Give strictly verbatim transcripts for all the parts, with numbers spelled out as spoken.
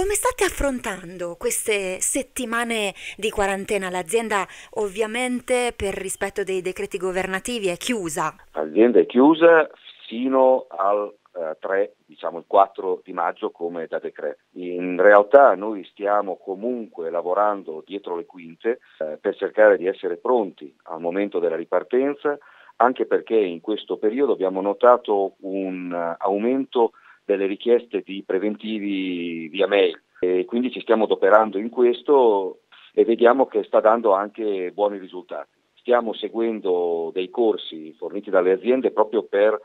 Come state affrontando queste settimane di quarantena? L'azienda ovviamente per rispetto dei decreti governativi è chiusa. L'azienda è chiusa fino al eh, tre, diciamo il quattro di maggio come da decreto. In realtà noi stiamo comunque lavorando dietro le quinte eh, per cercare di essere pronti al momento della ripartenza, anche perché in questo periodo abbiamo notato un uh, aumento delle richieste di preventivi via mail e quindi ci stiamo adoperando in questo e vediamo che sta dando anche buoni risultati. Stiamo seguendo dei corsi forniti dalle aziende proprio per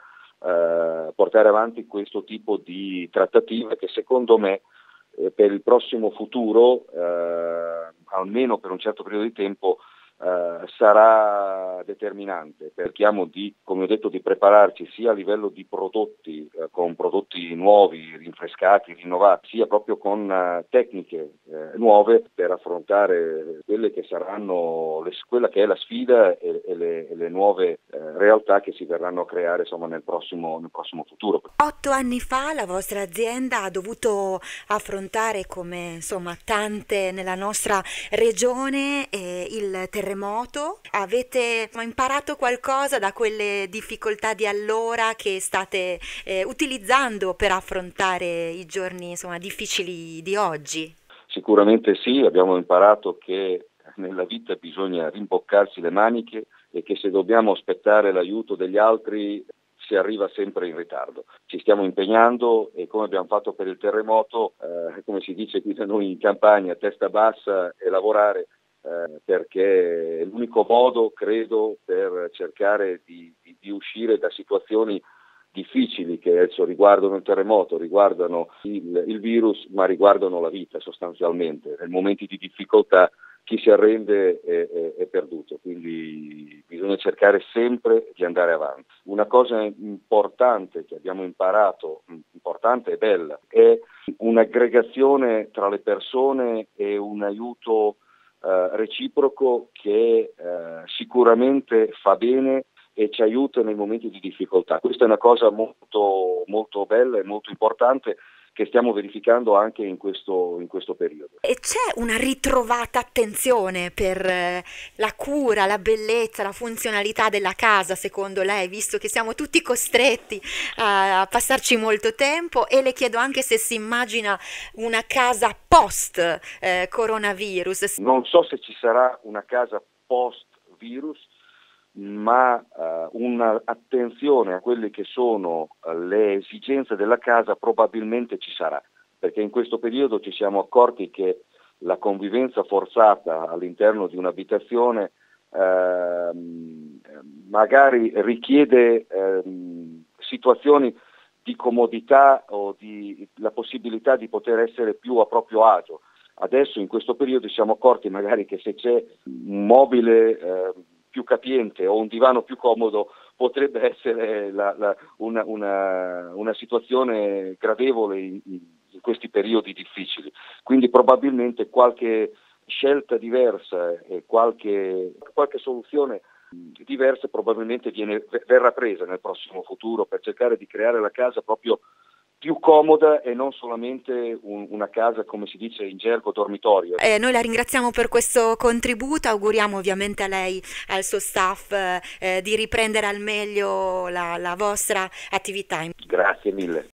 eh, portare avanti questo tipo di trattative che secondo me eh, per il prossimo futuro, eh, almeno per un certo periodo di tempo, Uh, sarà determinante. Cerchiamo di, come ho detto, di prepararci sia a livello di prodotti, uh, con prodotti nuovi, rinfrescati, rinnovati, sia proprio con uh, tecniche uh, nuove per affrontare quelle che saranno le, quella che è la sfida e, e, le, e le nuove uh, realtà che si verranno a creare insomma nel prossimo, nel prossimo futuro. Otto anni fa la vostra azienda ha dovuto affrontare, come insomma tante nella nostra regione, eh, il terremoto. Remoto. Avete imparato qualcosa da quelle difficoltà di allora che state eh, utilizzando per affrontare i giorni insomma difficili di oggi? Sicuramente sì, abbiamo imparato che nella vita bisogna rimboccarsi le maniche e che se dobbiamo aspettare l'aiuto degli altri si arriva sempre in ritardo. Ci stiamo impegnando e come abbiamo fatto per il terremoto, eh, come si dice qui da noi in campagna, testa bassa e lavorare, Eh, perché è l'unico modo, credo, per cercare di, di, di uscire da situazioni difficili che adesso riguardano il terremoto, riguardano il, il virus, ma riguardano la vita sostanzialmente. Nei momenti di difficoltà chi si arrende è, è, è perduto, quindi bisogna cercare sempre di andare avanti. Una cosa importante che abbiamo imparato, importante e bella, è un'aggregazione tra le persone e un aiuto Uh, reciproco che uh, sicuramente fa bene e ci aiuta nei momenti di difficoltà. Questa è una cosa molto, molto bella e molto importante che stiamo verificando anche in questo, in questo periodo. E c'è una ritrovata attenzione per eh, la cura, la bellezza, la funzionalità della casa, secondo lei, visto che siamo tutti costretti a, a passarci molto tempo, e le chiedo anche se si immagina una casa post eh, coronavirus. Non so se ci sarà una casa post virus, ma uh, un'attenzione a quelle che sono uh, le esigenze della casa probabilmente ci sarà, perché in questo periodo ci siamo accorti che la convivenza forzata all'interno di un'abitazione uh, magari richiede uh, situazioni di comodità o di la possibilità di poter essere più a proprio agio. Adesso in questo periodo ci siamo accorti magari che se c'è un mobile eh, più capiente o un divano più comodo potrebbe essere la, la, una, una, una situazione gradevole in, in questi periodi difficili. Quindi probabilmente qualche scelta diversa e qualche, qualche soluzione diversa probabilmente viene, verrà presa nel prossimo futuro per cercare di creare la casa proprio più comoda e non solamente un, una casa, come si dice in gergo, dormitorio. Eh, noi la ringraziamo per questo contributo, auguriamo ovviamente a lei, al suo staff, eh, di riprendere al meglio la, la vostra attività. Grazie mille.